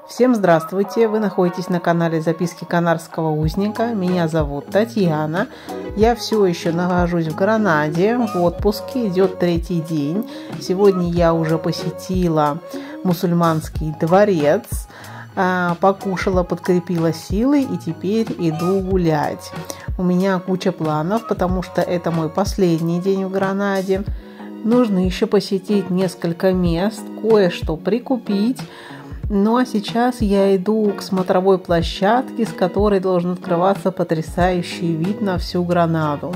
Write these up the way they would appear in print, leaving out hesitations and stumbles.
Всем здравствуйте! Вы находитесь на канале Записки Канарского узника. Меня зовут Татьяна. Я все еще нахожусь в Гранаде, в отпуске, идет третий день. Сегодня я уже посетила мусульманский дворец, покушала, подкрепила силы и теперь иду гулять. У меня куча планов, потому что это мой последний день в Гранаде. Нужно еще посетить несколько мест, кое-что прикупить. Ну а сейчас я иду к смотровой площадке, с которой должен открываться потрясающий вид на всю Гранаду.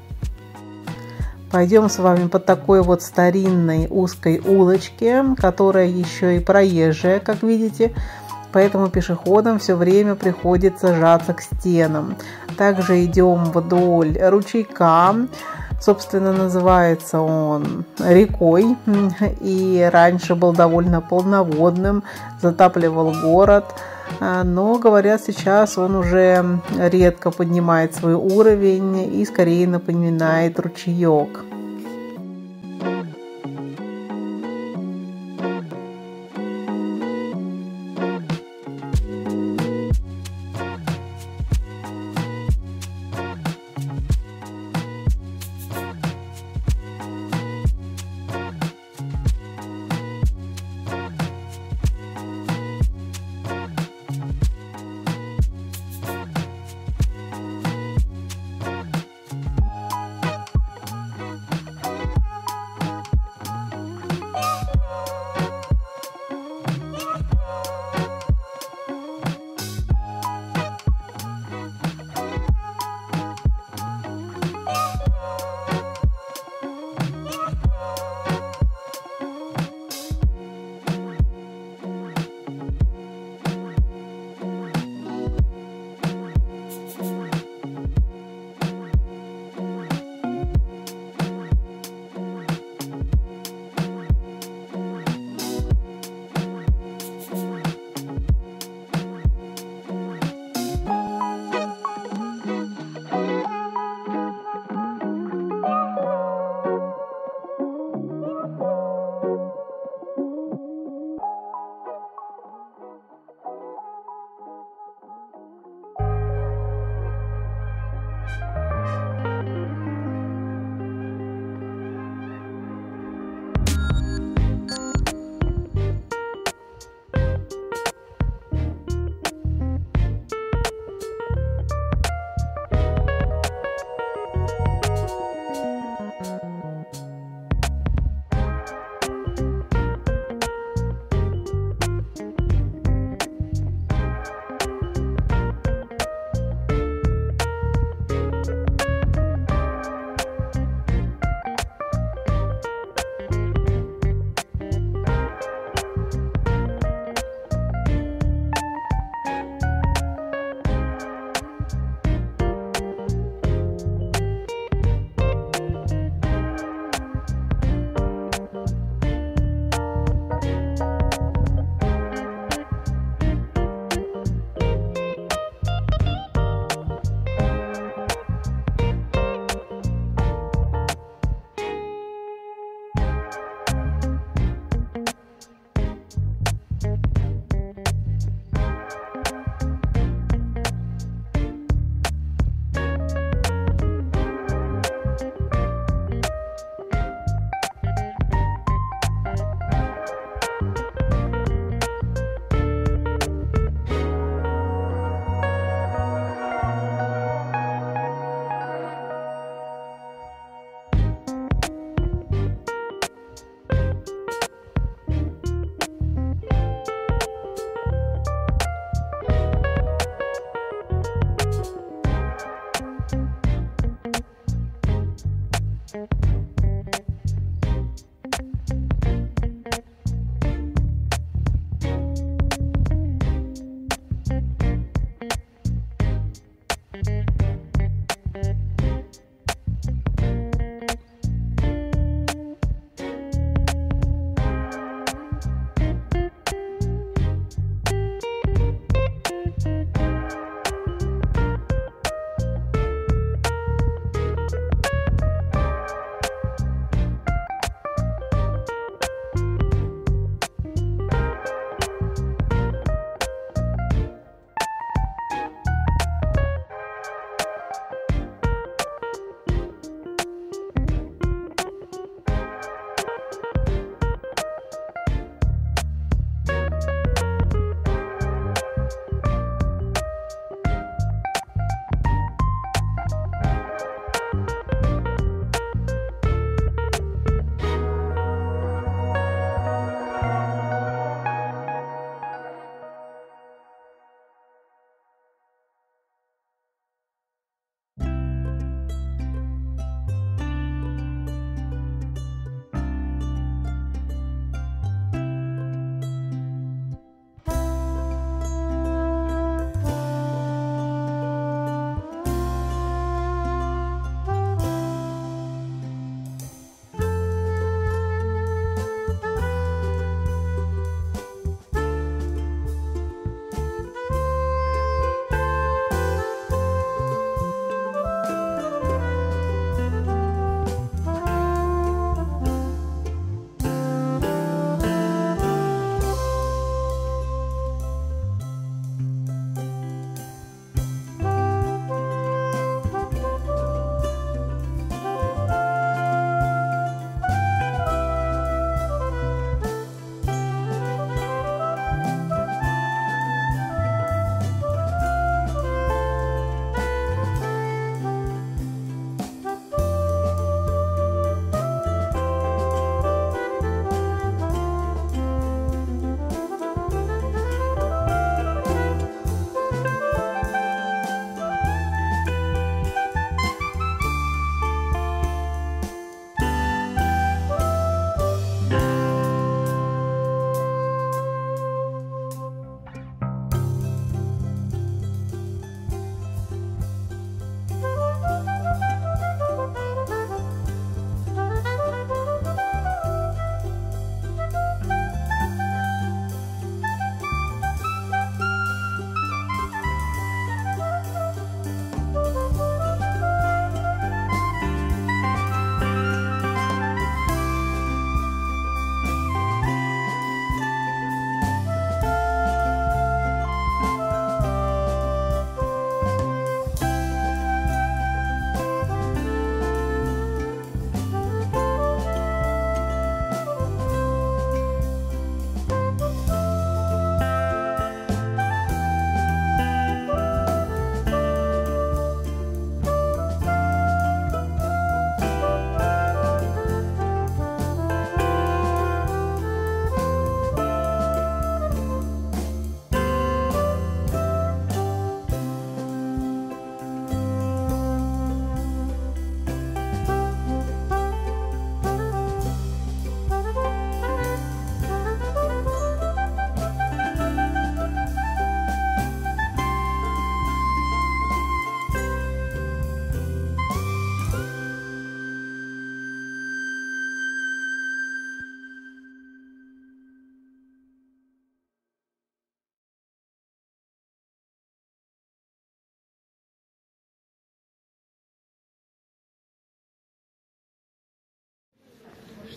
Пойдем с вами по такой вот старинной узкой улочке, которая еще и проезжая, как видите. Поэтому пешеходам все время приходится жаться к стенам. Также идем вдоль ручейка. Собственно, называется он рекой, и раньше был довольно полноводным, затапливал город, но, говорят, сейчас он уже редко поднимает свой уровень и скорее напоминает ручеек.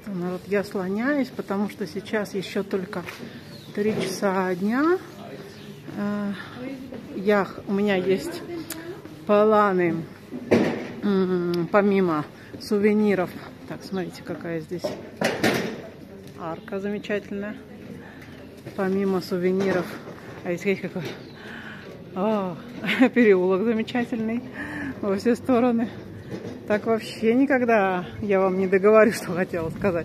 Что, народ, я слоняюсь, потому что сейчас еще только 3 часа дня. У меня есть планы, помимо сувениров. Так, смотрите, какая здесь арка замечательная. Помимо сувениров, а здесь какой переулок замечательный во все стороны. Так вообще никогда я вам не договорю, что хотела сказать.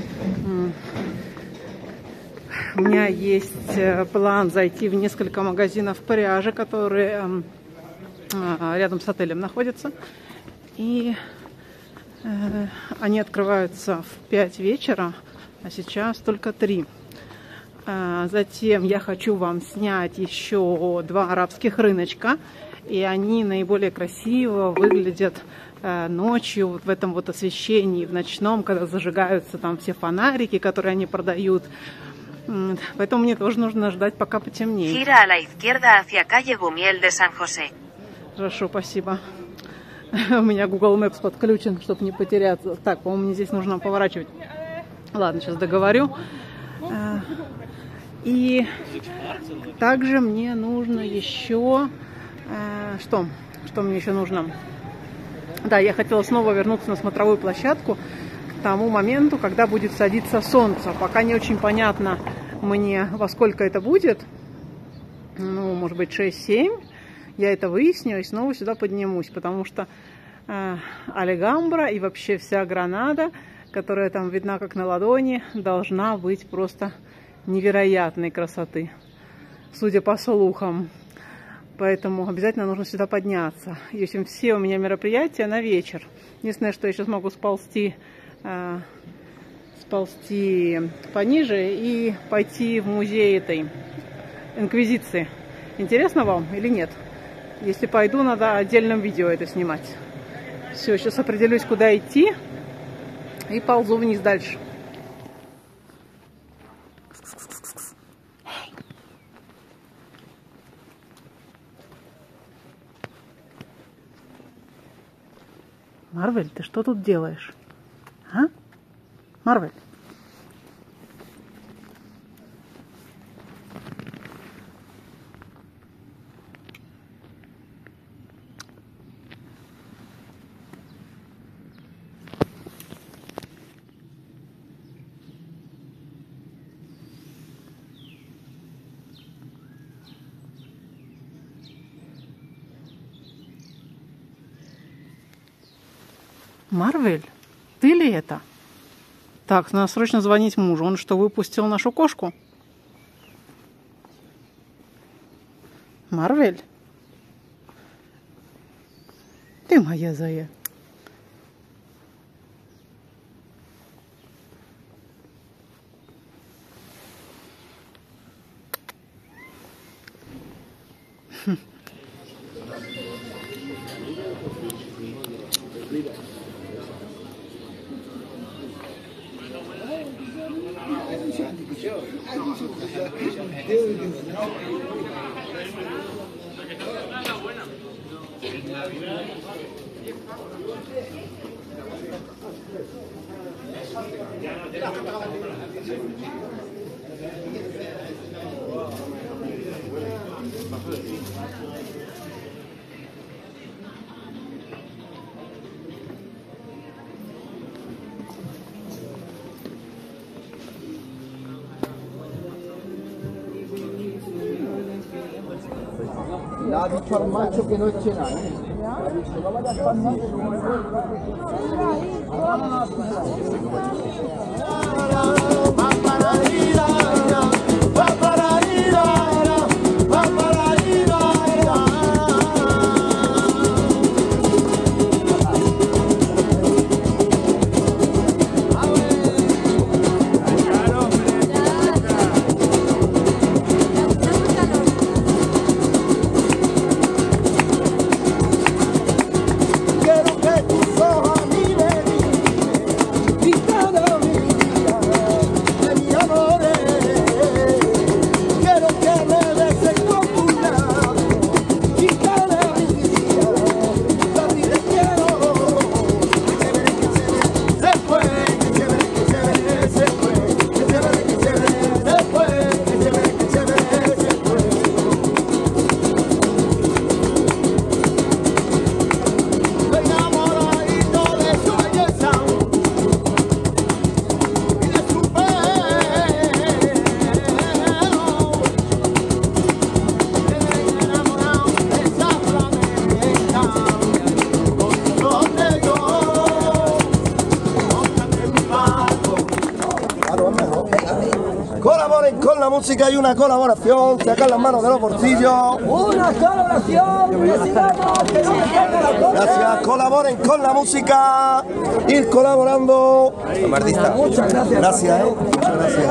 У меня есть план зайти в несколько магазинов пряжи, которые рядом с отелем находятся. И они открываются в 5 вечера, а сейчас только 3. Затем я хочу вам снять еще 2 арабских рыночка. И они наиболее красиво выглядят ночью, вот в этом вот освещении, в ночном, когда зажигаются там все фонарики, которые они продают. Поэтому мне тоже нужно ждать, пока потемнеет. Gira a la izquierda hacia calle Buñuel de San José. Хорошо, спасибо. У меня Google Maps подключен, чтобы не потеряться. Так, по-моему, мне здесь нужно поворачивать. Ладно, сейчас договорю. И также мне нужно еще... Что мне еще нужно? Да, я хотела снова вернуться на смотровую площадку к тому моменту, когда будет садиться солнце. Пока не очень понятно мне, во сколько это будет. Ну, может быть, 6-7. Я это выясню и снова сюда поднимусь, потому что Альгамбра и вообще вся Гранада, которая там видна как на ладони, должна быть просто невероятной красоты, судя по слухам. Поэтому обязательно нужно сюда подняться. И, в общем, все у меня мероприятия на вечер. Единственное, что я сейчас могу сползти пониже и пойти в музей этой Инквизиции. Интересно вам или нет? Если пойду, надо отдельным видео это снимать. Все, сейчас определюсь, куда идти, и ползу вниз дальше. Марвель, ты что тут делаешь? А? Марвель? Марвель, ты ли это? Так, надо срочно звонить мужу. Он что, выпустил нашу кошку? Марвель? Ты моя зая. La di formaggio che noi ce l'hai. La vado a colaboren con la música y una colaboración, sacar las manos de los bolsillos. Una colaboración, presidenta, que no me caiga la cosa. Gracias, colaboren con la música, ir colaborando. Muchas gracias. Gracias, muchas gracias.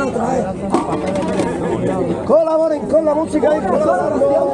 Colaboren con la música, ir colaborando.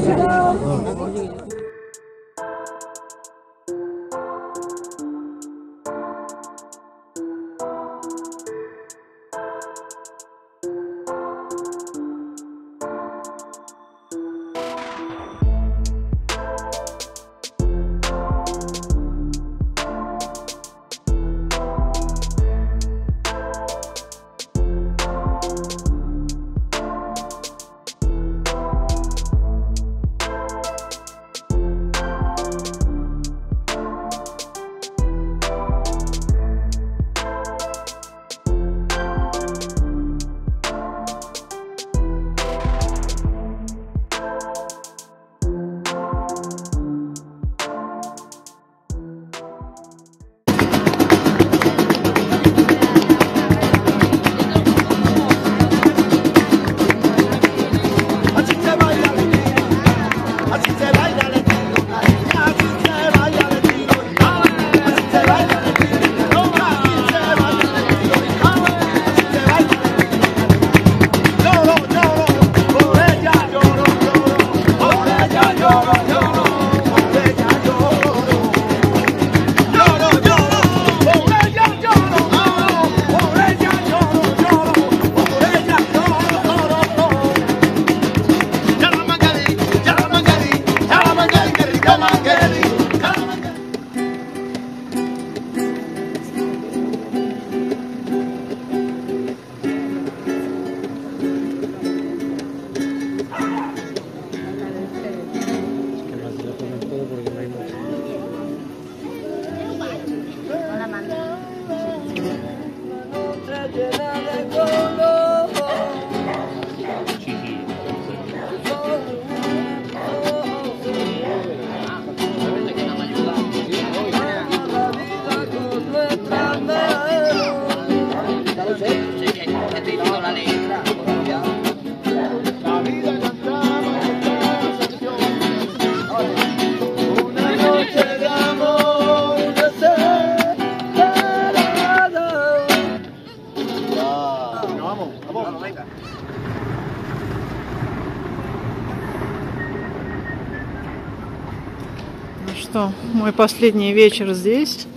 Что, мой последний вечер здесь.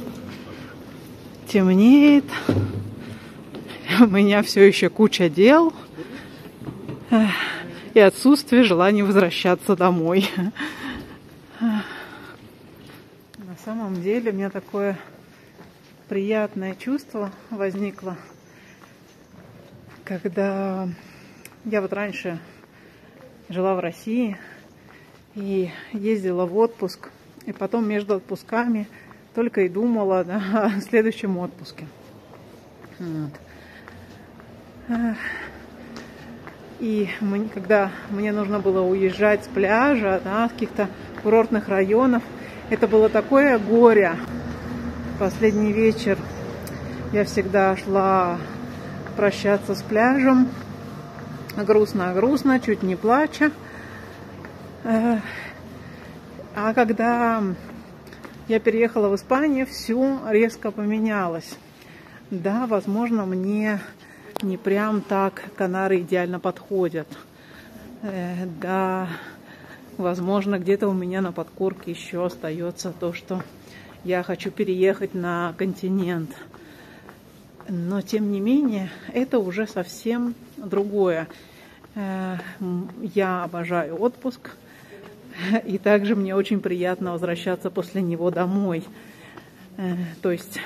Темнеет. У меня все еще куча дел. И отсутствие желания возвращаться домой. На самом деле у меня такое приятное чувство возникло, когда я вот раньше жила в России и ездила в отпуск. И потом между отпусками только и думала, да, о следующем отпуске. Вот. И когда мне нужно было уезжать с пляжа, да, с каких-то курортных районов, это было такое горе. Последний вечер я всегда шла прощаться с пляжем, грустно, чуть не плача. А когда я переехала в Испанию, все резко поменялось. Да, возможно, мне не прям так Канары идеально подходят. Да, возможно, где-то у меня на подкорке еще остается то, что я хочу переехать на континент. Но, тем не менее, это уже совсем другое. Я обожаю отпуск. И также мне очень приятно возвращаться после него домой. То есть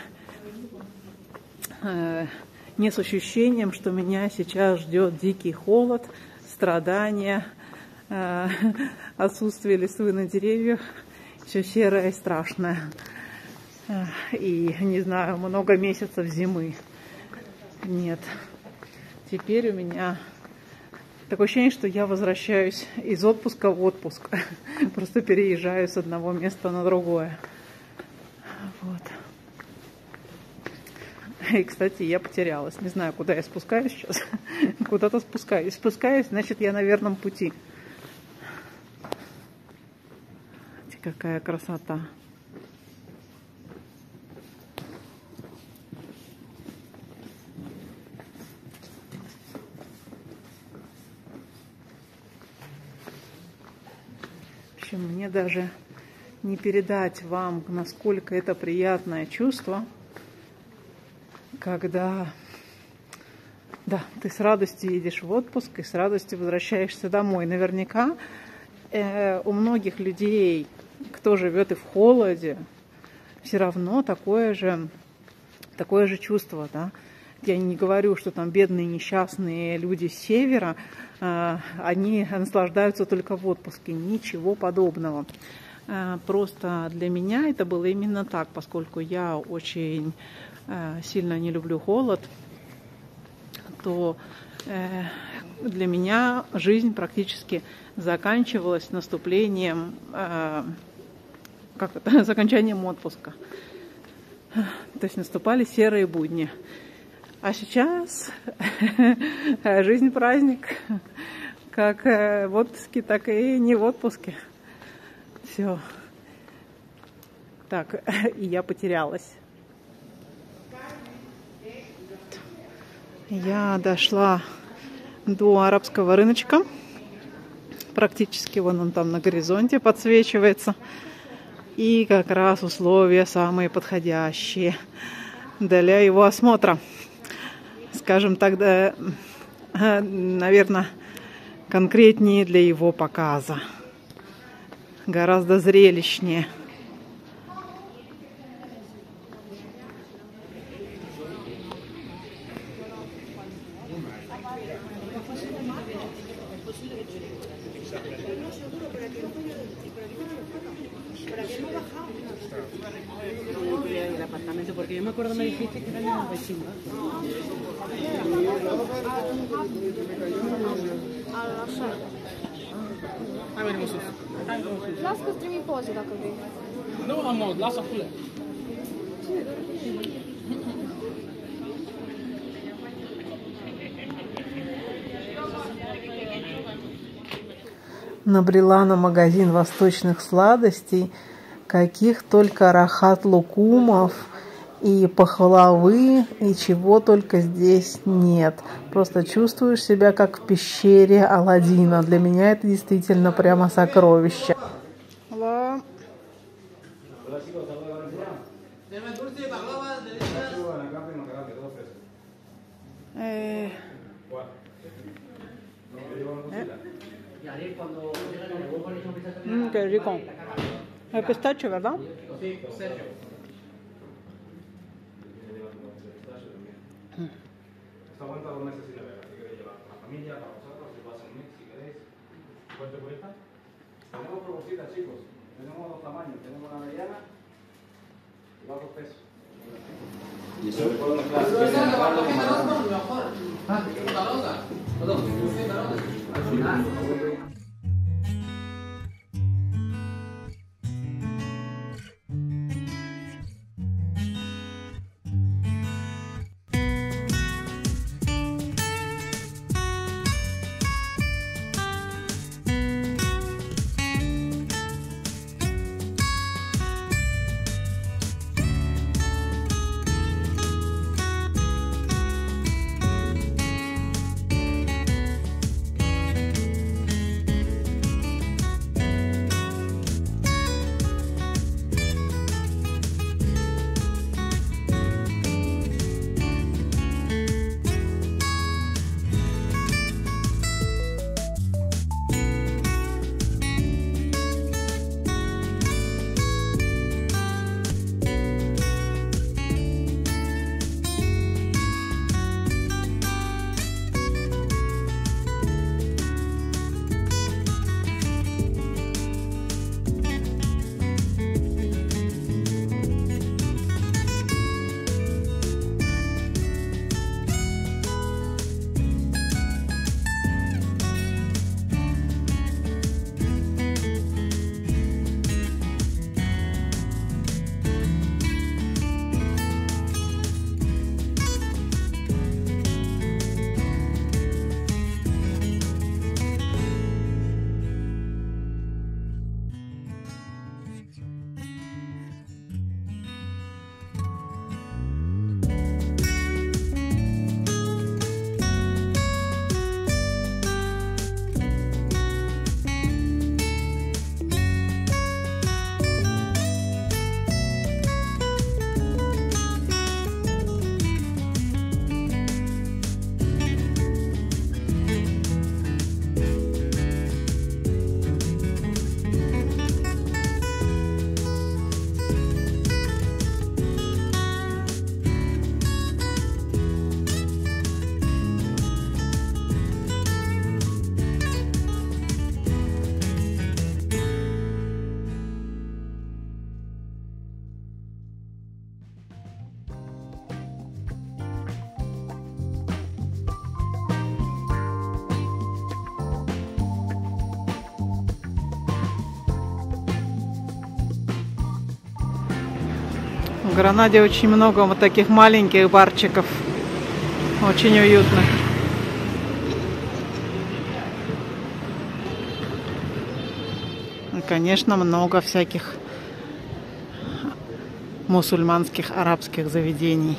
не с ощущением, что меня сейчас ждет дикий холод, страдания, отсутствие листвы на деревьях, все серое и страшное. И, не знаю, много месяцев зимы. Нет. Теперь у меня такое ощущение, что я возвращаюсь из отпуска в отпуск. Просто переезжаю с одного места на другое. Вот. И, кстати, я потерялась. Не знаю, куда я спускаюсь сейчас. куда-то спускаюсь. Спускаюсь, значит, я на верном пути. Какая красота. В общем, мне даже не передать вам, насколько это приятное чувство, когда, да, ты с радостью едешь в отпуск и с радостью возвращаешься домой. Наверняка у многих людей, кто живет и в холоде, все равно такое же чувство, да. Я не говорю, что там бедные несчастные люди с севера, они наслаждаются только в отпуске. Ничего подобного. Просто для меня это было именно так, поскольку я очень сильно не люблю холод, то для меня жизнь практически заканчивалась наступлением, с окончанием отпуска. То есть наступали серые будни. А сейчас жизнь праздник, как в отпуске, так и не в отпуске. Все. Так, и я потерялась. Я дошла до арабского рыночка. Практически вон он там на горизонте подсвечивается. И как раз условия самые подходящие для его осмотра. Скажем так, да, наверное, конкретнее для его показа. Гораздо зрелищнее. Porque yo me acuerdo me dijiste que era un vecino. Las-că îți trimit poze dacă vrei. Nu, am lasă acolo. Набрела на магазин восточных сладостей, каких только рахат лукумов и пахлавы, и чего только здесь нет. Просто чувствуешь себя как в пещере Аладдина. Для меня это действительно прямо сокровище. Qué rico. El pistacho, ¿verdad? Sí, Sergio. Esta aguanta 2 meses sin beber, así que llevar para la familia, para vosotros, si vas en mix, si queréis. ¿Cuánto cuesta? Tenemos propositas, chicos. Tenemos 2 tamaños. Tenemos una mediana y va por peso. Y eso le puedo mezclar. Al final. В Гранаде очень много вот таких маленьких барчиков, очень уютных. И, конечно, много всяких мусульманских арабских заведений.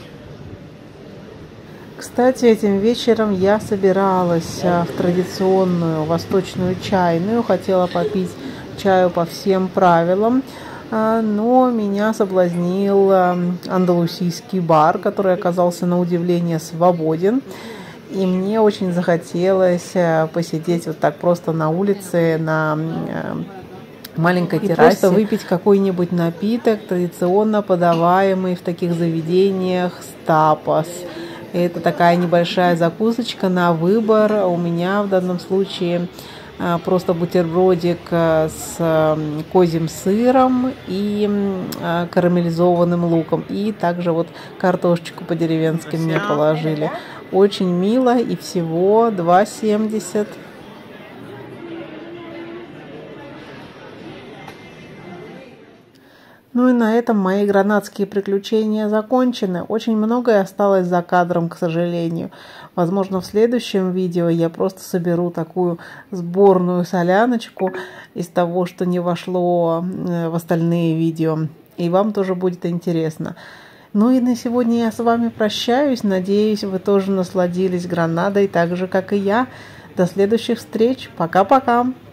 Кстати, этим вечером я собиралась в традиционную восточную чайную, хотела попить чаю по всем правилам, но меня соблазнил андалусийский бар, который оказался на удивление свободен. И мне очень захотелось посидеть вот так просто на улице, на маленькой террасе, просто выпить какой-нибудь напиток, традиционно подаваемый в таких заведениях тапас. Это такая небольшая закусочка на выбор. У меня в данном случае просто бутербродик с козьим сыром и карамелизованным луком. И также вот картошечку по-деревенски мне положили. Очень мило, и всего 2,70. Ну и на этом мои гранадские приключения закончены. Очень многое осталось за кадром, к сожалению. Возможно, в следующем видео я просто соберу такую сборную соляночку из того, что не вошло в остальные видео. И вам тоже будет интересно. Ну и на сегодня я с вами прощаюсь. Надеюсь, вы тоже насладились Гранадой так же, как и я. До следующих встреч. Пока-пока.